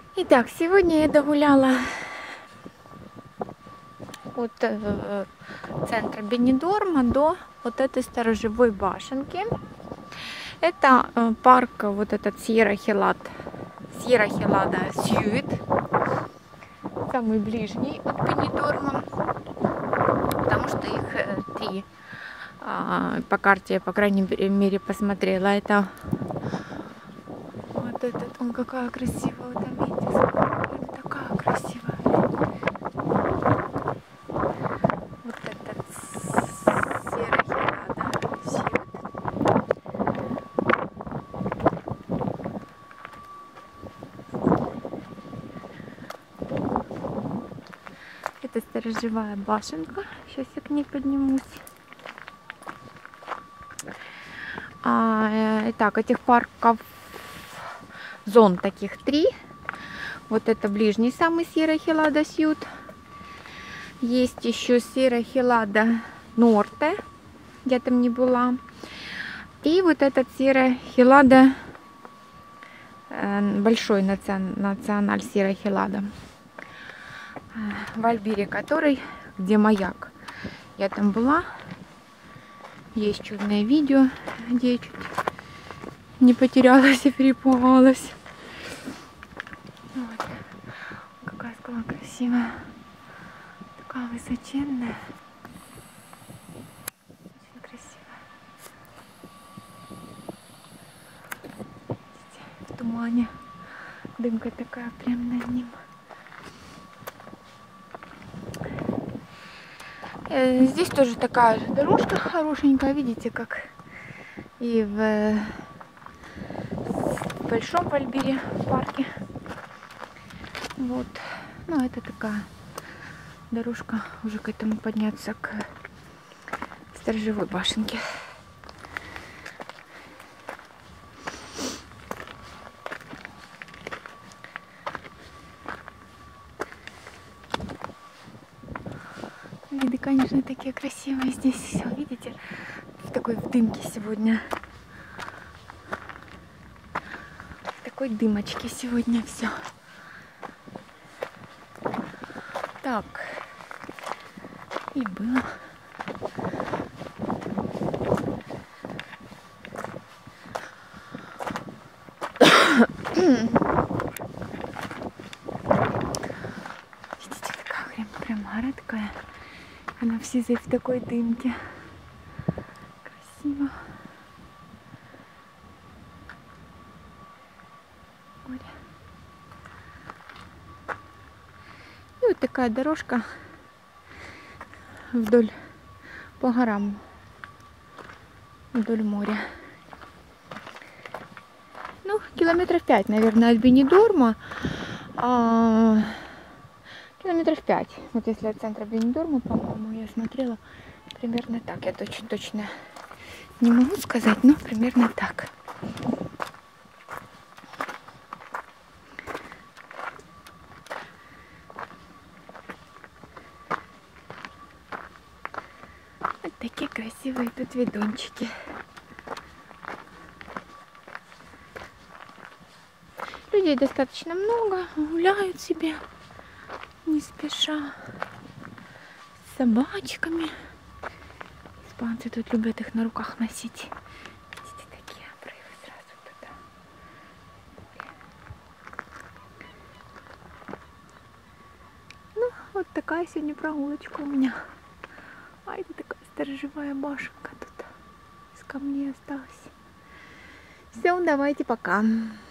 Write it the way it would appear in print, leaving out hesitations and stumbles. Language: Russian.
Итак, сегодня я догуляла от центра Бенидорма до вот этой сторожевой башенки. Это парк, вот этот Сьерра Хелада Сьют, самый ближний от Бенидорма, потому что их три. По карте я, по крайней мере, посмотрела. Это вот этот, он какая красивая, вот там видите, такая красивая. Вот этот Сьерра Хелада Сьют. Это сторожевая башенка. Сейчас я к ней поднимусь. Итак, этих парков, зон таких три. Вот это ближний самый Сьерра Хелада Сьют. Есть еще Сьерра Хелада Норте, я там не была. И вот этот Сьерра Хелада, большой националь Сьерра Хелада, в Альбире, который, где маяк. Я там была. Есть чудное видео, где я чуть не потерялась и перепугалась. Вот. Какая скала красивая. Такая высоченная. Очень красивая. Видите, в тумане. Дымка такая прям над ним. Здесь тоже такая же дорожка хорошенькая. Видите, как и в большом Альбире парке. Вот. Ну, это такая дорожка уже к этому подняться, к сторожевой башенке. Виды, конечно, такие красивые здесь. Все, видите, в такой дымке сегодня. В такой дымочке сегодня все. Так. И было. Видите, такая прям гора такая. Она в сизой, в такой дымке. Красиво. Море. И вот такая дорожка вдоль по горам, вдоль моря. Ну, километров 5, наверное, от Бенидорма. Километров 5. Вот если от центра Бенидорма, по-моему, я смотрела, примерно так. Я точно не могу сказать, но примерно так. Вот такие красивые тут видончики. Людей достаточно много, гуляют себе не спеша, с собачками. Испанцы тут любят их на руках носить. Видите, такие обрывы сразу туда. Ну, вот такая сегодня прогулочка у меня. А это такая сторожевая башенка тут из камней осталась. Все, давайте, пока.